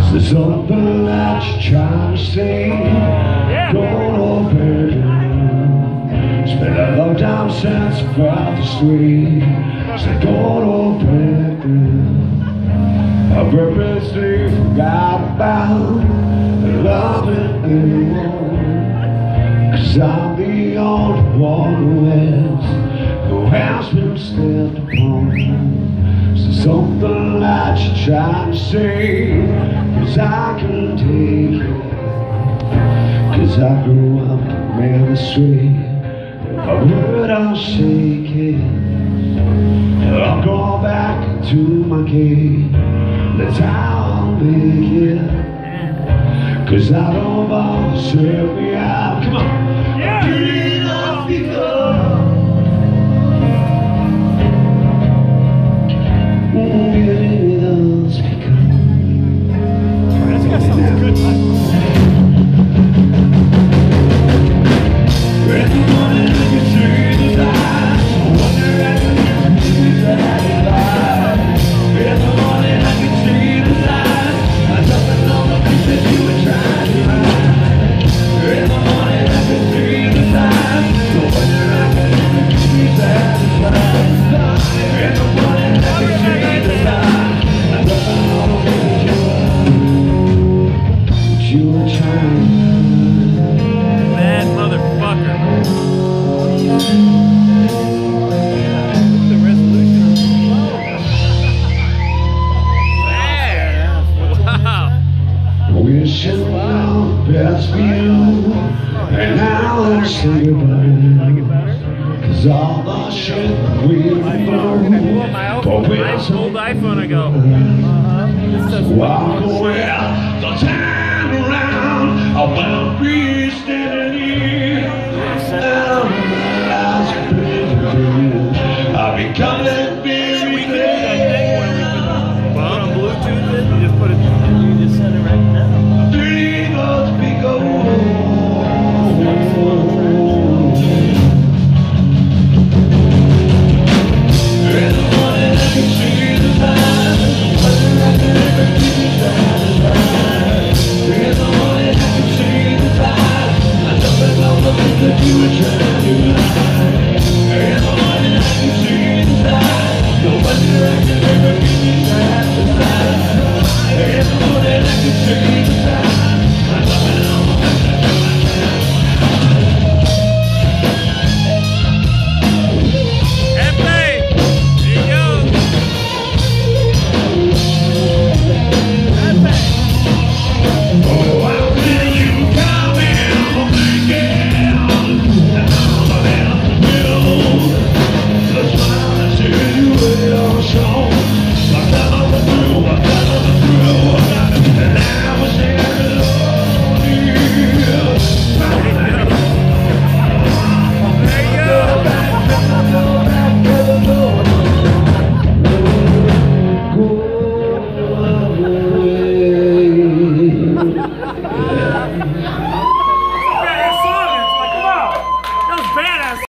There's something that you're trying to say. Don't open it. It's been a long time since I felt this way. So don't open it. I purposely forgot about loving anyone. Cause I'm the only one who has been stepped upon. So something that you're trying to say, cause I can take it. Cause I grew up man astray. A word I'll shake it. I'll go back to my cave. That's how I'll make it. Cause I don't want to serve me out. Come on. Yeah. Get it off because wishing all the best for you, and now let's say goodbye. Cause all the shit we've through, my old iPhone I go. walk away.